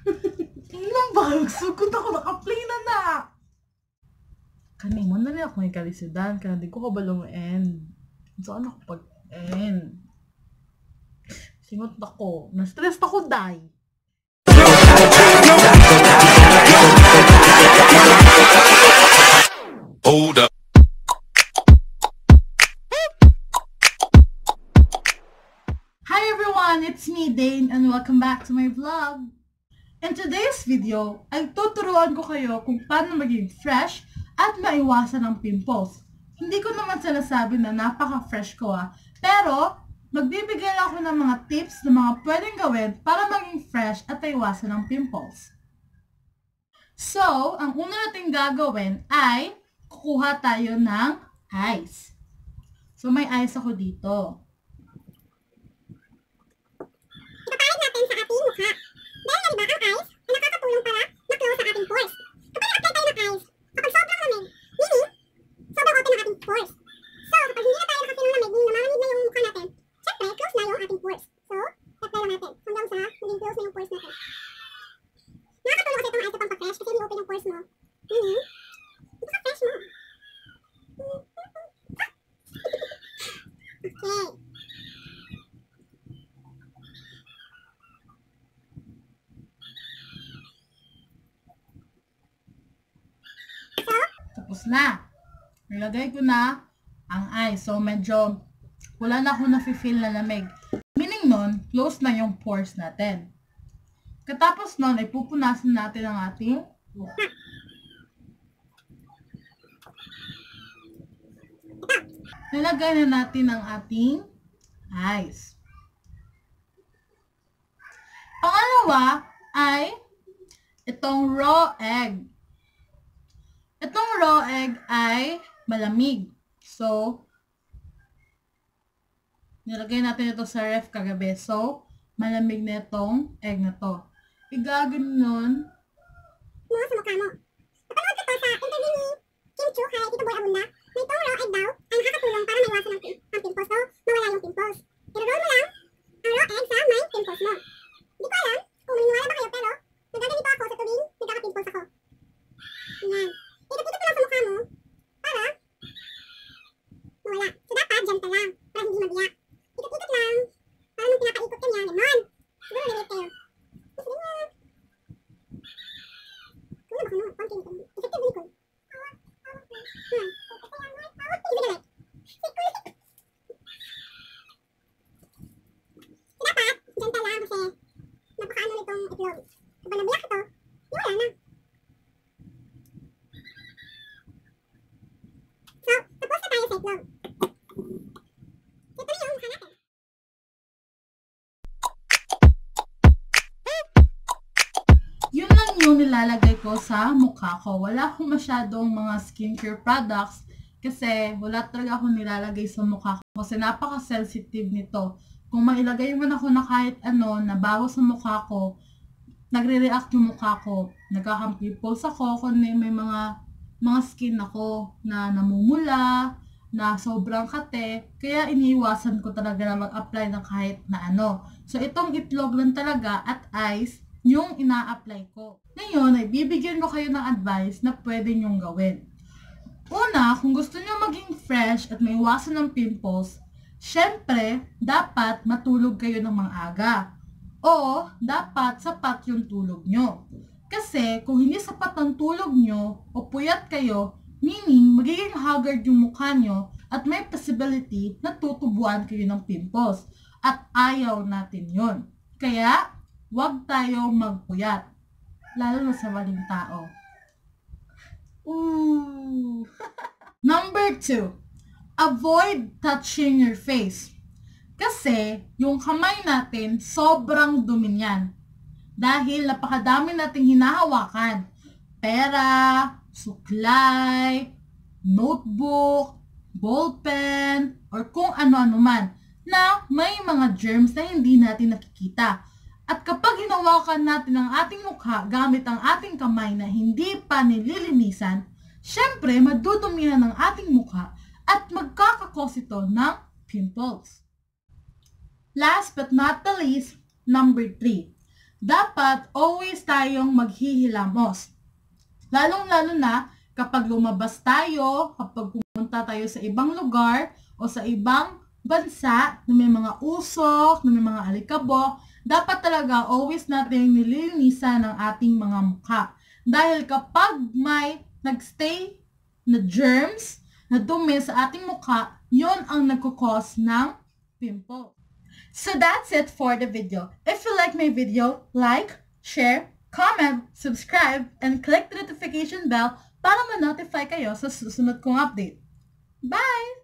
Ilang ba? Sugod ako, naka-play na. Kanimo na rin ako ng kalisidan, kaya di ko kabalong end. Saan ako pag-end? Singot ako. Na-stress ako, day. Hold up. Hi everyone, it's me, Dane, and welcome back to my vlog. In today's video, ay tuturuan ko kayo kung paano maging fresh at maiwasan ang pimples. Hindi ko naman sinasabi na napaka-fresh ko pero magbibigay ako ng mga tips na mga pwedeng gawin para maging fresh at maiwasan ang pimples. So, ang una natin gagawin ay kukuha tayo ng ice. So, may ice ako dito. Ipapalit natin sa ating mukha. Dahil nga diba, ang ice ay nakakatulong para ma-close sa ating pores. Kapag nag-apply tayo ng ice, kapag sobrang lamig, meaning, sobrang open ang ating pores. So, kapag hindi na tayo nakapil ng lamig, meaning namamanid na yung mukha natin, syempre, close na yung ating pores. So, apply lang natin hanggang sa maging close na yung pores natin. Nakakatulong kasi itong ice upang pa-fresh kasi ni-open yung pores mo. Meaning, ipaka-fresh mo. Okay. Tapos na. Nilagay ko na ang ice. So, medyo wala na ako nafe-feel na lamig. Meaning nun, close na yung pores natin. Katapos nun, ay pupunasan natin ang ating mukha. Nilagay na natin ang ating ice. Pangalawa ay itong raw egg. Itong raw egg ay malamig. So, nilagay natin ito sa ref kagabi. So, malamig na itong egg na to. Igaganon Mo sa mukha mo. Napanood ko to sa interview ni Kim Chu kay Tito Boy Abunda na itong raw egg daw ay nakakatulong para maiwasan ang pimples. So, mawala yung pimples. I-roll mo lang ang raw egg sa may pimples mo. Hindi ko alam kung maniniwala ba kayo pero nagaganito ako sa tuwing nagkaka-pimples ako. Yan. Ikot-ikot mo lang sa mukha mo para mawala. So, dapat dyan ka lang para hindi mabiyak. Ikot-ikot lang. Para nung pinapaikot ka niya, ganon. Siguro relate kayo. Mas ganyan. Ano ba kuno? Konti nito. Effective din ko. Dapat, dyan ka lang kasi napakaano nitong itlog. Kapag nabiyak ito, wala na. So, tapos na tayo sa itlog. Ito na yung mukha natin. yun lang yung nilalagay ko sa mukha ko. Wala akong masyadong mga skincare products kasi wala talaga akong nilalagay sa mukha ko kasi napaka-sensitive nito. Kung mailagay mo na ako na kahit ano na bago sa mukha ko, nagre-react yung mukha ko. Nagkaka-pimples ako kung may mga skin ako na namumula, na sobrang kate, kaya iniiwasan ko talaga na mag-apply ng kahit na ano. So, itong itlog lang talaga at ice, yung ina-apply ko. Ngayon, ay bibigyan ko kayo ng advice na pwede nyong gawin. Una, kung gusto nyo maging fresh at maiwasan ng pimples, syempre, dapat matulog kayo ng maaga. O, dapat sapat yung tulog nyo. Kasi, kung hindi sapat ang tulog nyo, o puyat kayo, meaning, magiging haggard yung mukha nyo, at may possibility na tutubuan kayo ng pimples. At ayaw natin yon. Kaya, huwag tayong magpuyat. Lalo na sa maling tao. Ooh. Number 2. Avoid touching your face. Kasi, yung kamay natin, sobrang dumi niyan. Dahil napakadami nating hinahawakan. Pera, suklay, notebook, ballpen, or kung ano-ano man na may mga germs na hindi natin nakikita. At kapag hinawakan natin ang ating mukha gamit ang ating kamay na hindi pa nililinisan, syempre madudumihan ang ating mukha at magkakakos ito ng pimples. Last but not the least, number 3. dapat always tayong maghihilamos. Lalong-lalo na kapag lumabas tayo, kapag pumunta tayo sa ibang lugar o sa ibang bansa na may mga usok, na may mga alikabok, dapat talaga always natin nililinisan ang ating mga mukha. Dahil kapag may nagstay na germs, na dumi sa ating mukha, yon ang nagkukos ng pimple. So that's it for the video. If you like my video, like, share, comment, subscribe, and click the notification bell para ma-notify kayo sa susunod kong update. Bye!